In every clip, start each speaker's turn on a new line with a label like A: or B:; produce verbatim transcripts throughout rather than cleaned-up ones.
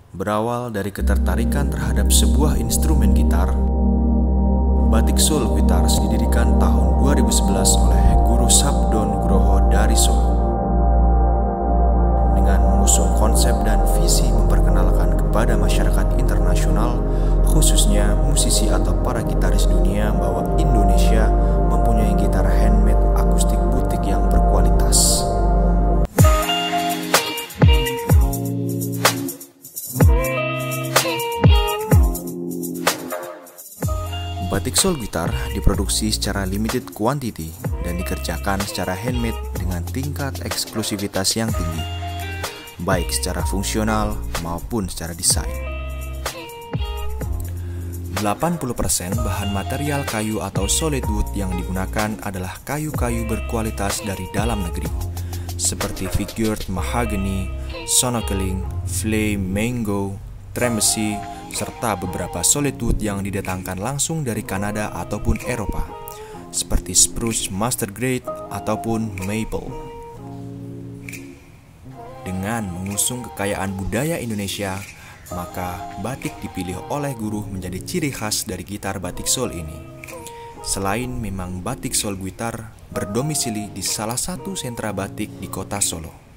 A: Berawal dari ketertarikan terhadap sebuah instrumen gitar, Batik Soul Guitars didirikan tahun dua ribu sebelas oleh Guru Sabdo Nugroho dari Solo. Dengan mengusung konsep dan visi memperkenalkan kepada masyarakat internasional, khususnya musisi atau para gitaris dunia, bahwa Indonesia mempunyai gitar handmade akustik butik yang berkualitas. Batik Soul Guitar diproduksi secara limited quantity dan dikerjakan secara handmade dengan tingkat eksklusivitas yang tinggi, baik secara fungsional maupun secara desain. delapan puluh persen bahan material kayu atau solid wood yang digunakan adalah kayu-kayu berkualitas dari dalam negeri, seperti figured mahogany, sonokeling, flame mango, tremesi, serta beberapa solid wood yang didatangkan langsung dari Kanada ataupun Eropa, seperti spruce master grade ataupun maple. Dengan mengusung kekayaan budaya Indonesia, maka batik dipilih oleh Guru menjadi ciri khas dari gitar Batik Soul ini. Selain memang Batik Soul Guitar berdomisili di salah satu sentra batik di kota Solo.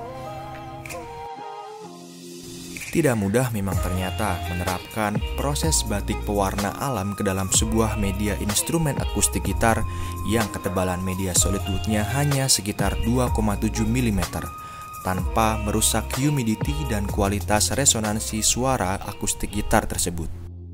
A: Tidak mudah memang ternyata menerapkan proses batik pewarna alam ke dalam sebuah media instrumen akustik gitar yang ketebalan media solid woodnya hanya sekitar dua koma tujuh milimeter tanpa merusak humidity dan kualitas resonansi suara akustik gitar tersebut.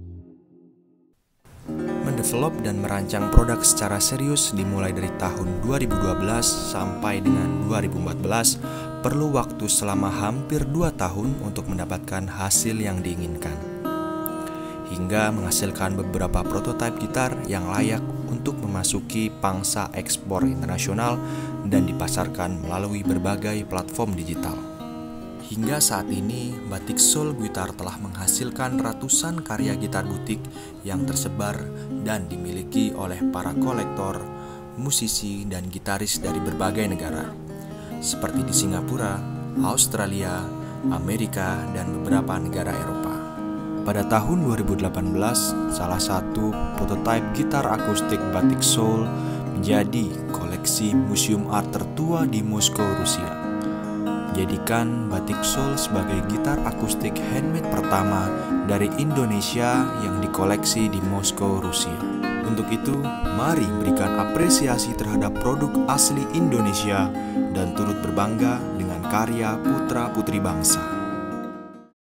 A: Mendevelop dan merancang produk secara serius dimulai dari tahun dua ribu dua belas sampai dengan dua ribu empat belas, perlu waktu selama hampir dua tahun untuk mendapatkan hasil yang diinginkan, hingga menghasilkan beberapa prototipe gitar yang layak untuk memasuki pangsa ekspor internasional dan dipasarkan melalui berbagai platform digital. Hingga saat ini, Batik Soul Guitar telah menghasilkan ratusan karya gitar butik yang tersebar dan dimiliki oleh para kolektor, musisi, dan gitaris dari berbagai negara, seperti di Singapura, Australia, Amerika, dan beberapa negara Eropa. Pada tahun dua ribu delapan belas, salah satu prototipe gitar akustik Batik Soul menjadi koleksi museum art tertua di Moskow, Rusia, menjadikan Batik Soul sebagai gitar akustik handmade pertama dari Indonesia yang dikoleksi di Moskow, Rusia. Untuk itu, mari berikan apresiasi terhadap produk asli Indonesia dan turut berbangga dengan karya putra-putri bangsa.